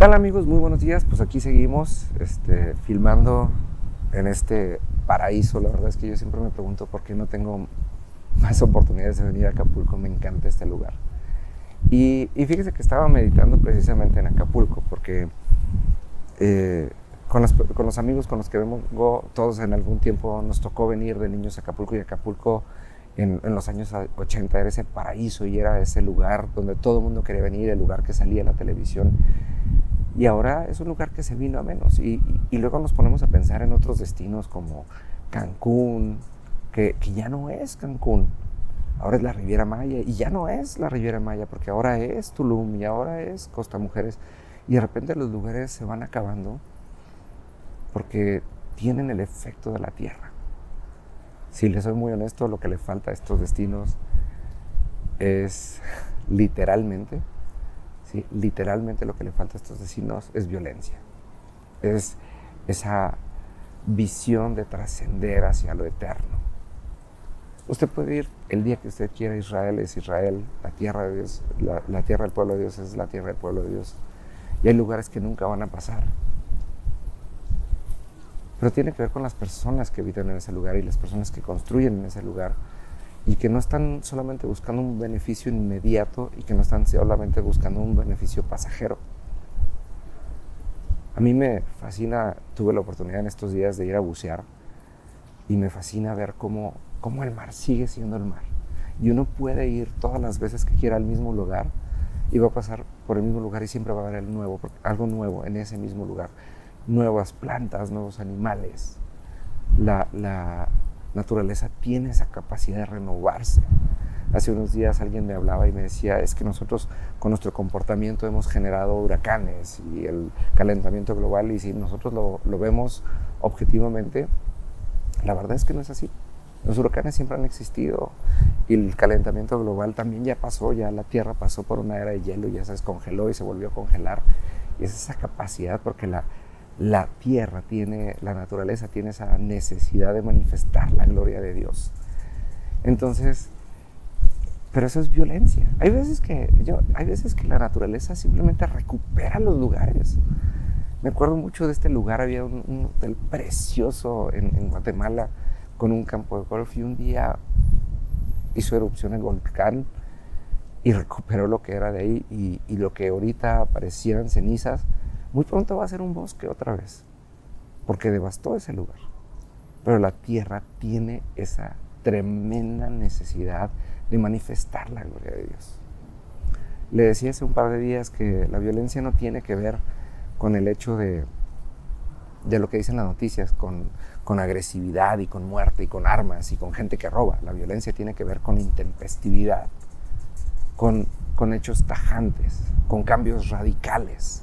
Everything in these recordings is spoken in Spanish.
tal, amigos? Muy buenos días. Pues aquí seguimos filmando en este paraíso. La verdad es que yo siempre me pregunto por qué no tengo más oportunidades de venir a Acapulco. Me encanta este lugar. Y fíjese que estaba meditando precisamente en Acapulco porque con los amigos con los que vengo, todos en algún tiempo nos tocó venir de niños a Acapulco, y Acapulco en los años 80 era ese paraíso y era ese lugar donde todo el mundo quería venir, el lugar que salía en la televisión. Y ahora es un lugar que se vino a menos. Y luego nos ponemos a pensar en otros destinos como Cancún, que ya no es Cancún. Ahora es la Riviera Maya, y ya no es la Riviera Maya, porque ahora es Tulum y ahora es Costa Mujeres. Y de repente los lugares se van acabando porque tienen el efecto de la tierra. Si les soy muy honesto, lo que le falta a estos destinos es literalmente, ¿sí? Literalmente lo que le falta a estos destinos es violencia. Es esa visión de trascender hacia lo eterno. Usted puede ir el día que usted quiera. Israel es Israel, la tierra de Dios, la tierra del pueblo de Dios es la tierra del pueblo de Dios. Y hay lugares que nunca van a pasar. Pero tiene que ver con las personas que habitan en ese lugar y las personas que construyen en ese lugar, y que no están solamente buscando un beneficio inmediato y que no están solamente buscando un beneficio pasajero. A mí me fascina, tuve la oportunidad en estos días de ir a bucear, y me fascina ver cómo el mar sigue siendo el mar. Y uno puede ir todas las veces que quiera al mismo lugar y va a pasar por el mismo lugar y siempre va a haber algo nuevo en ese mismo lugar. Nuevas plantas, nuevos animales. La naturaleza tiene esa capacidad de renovarse. Hace unos días alguien me hablaba y me decía, es que nosotros con nuestro comportamiento hemos generado huracanes y el calentamiento global, y si nosotros lo vemos objetivamente, la verdad es que no es así. Los huracanes siempre han existido y el calentamiento global también ya pasó. Ya la Tierra pasó por una era de hielo, ya se descongeló y se volvió a congelar. Y es esa capacidad, porque la Tierra tiene, la naturaleza tiene esa necesidad de manifestar la gloria de Dios. Entonces, pero eso es violencia. Hay veces que la naturaleza simplemente recupera los lugares. Me acuerdo mucho de este lugar. Había un hotel precioso en Guatemala con un campo de golf, y un día hizo erupción el volcán y recuperó lo que era de ahí, y lo que ahorita parecieran cenizas, muy pronto va a ser un bosque otra vez, porque devastó ese lugar. Pero la tierra tiene esa tremenda necesidad de manifestar la gloria de Dios. Le decía hace un par de días que la violencia no tiene que ver con el hecho de lo que dicen las noticias, con agresividad y con muerte y con armas y con gente que roba. La violencia tiene que ver con intempestividad, con hechos tajantes, con cambios radicales.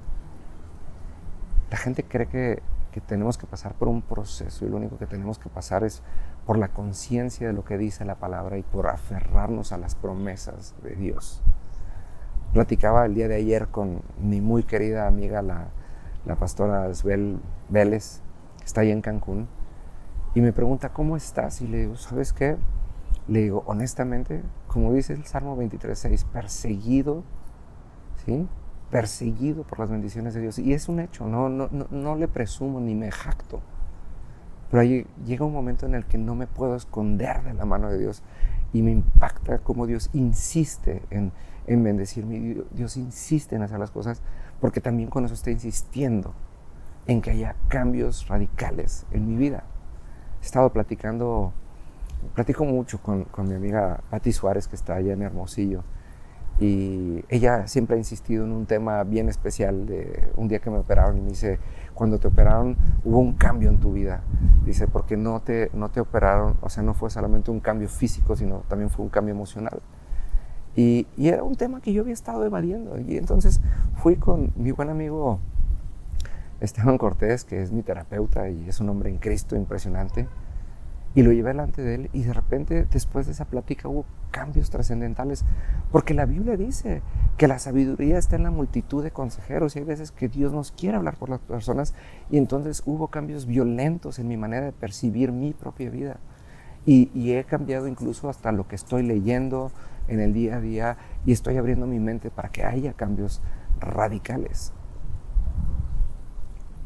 La gente cree que tenemos que pasar por un proceso, y lo único que tenemos que pasar es por la conciencia de lo que dice la palabra y por aferrarnos a las promesas de Dios. Platicaba el día de ayer con mi muy querida amiga, la pastora Esbel Vélez, que está ahí en Cancún, y me pregunta, ¿cómo estás? Y le digo, ¿sabes qué? Le digo, honestamente, como dice el Salmo 23:6, perseguido, ¿sí? Perseguido por las bendiciones de Dios. Y es un hecho, no le presumo ni me jacto. Pero ahí llega un momento en el que no me puedo esconder de la mano de Dios, y me impacta cómo Dios insiste en bendecirme. Dios insiste en hacer las cosas, porque también con eso está insistiendo en que haya cambios radicales en mi vida. He estado platico mucho con mi amiga Pati Suárez, que está allá en Hermosillo, y ella siempre ha insistido en un tema bien especial de un día que me operaron, y me dice, cuando te operaron hubo un cambio en tu vida, dice, porque no te operaron, o sea, no fue solamente un cambio físico, sino también fue un cambio emocional. Y era un tema que yo había estado evadiendo, y entonces fui con mi buen amigo Esteban Cortés, que es mi terapeuta y es un hombre en Cristo impresionante, y lo llevé delante de él, y de repente después de esa plática hubo cambios trascendentales, porque la Biblia dice que la sabiduría está en la multitud de consejeros, y hay veces que Dios nos quiere hablar por las personas, y entonces hubo cambios violentos en mi manera de percibir mi propia vida, y he cambiado incluso hasta lo que estoy leyendo en el día a día, y estoy abriendo mi mente para que haya cambios radicales.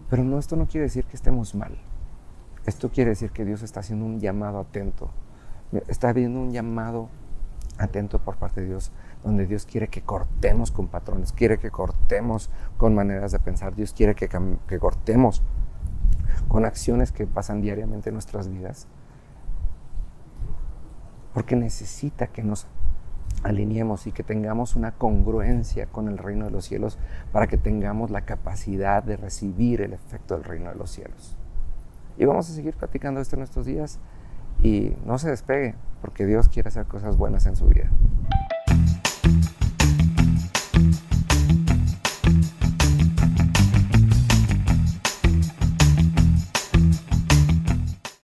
Pero no, esto no quiere decir que estemos mal. Esto quiere decir que Dios está haciendo un llamado atento. Está habiendo un llamado atento por parte de Dios, donde Dios quiere que cortemos con patrones, quiere que cortemos con maneras de pensar. Dios quiere que cortemos con acciones que pasan diariamente en nuestras vidas, porque necesita que nos alineemos y que tengamos una congruencia con el reino de los cielos para que tengamos la capacidad de recibir el efecto del reino de los cielos. Y vamos a seguir platicando esto en estos días y no se despegue, porque Dios quiere hacer cosas buenas en su vida.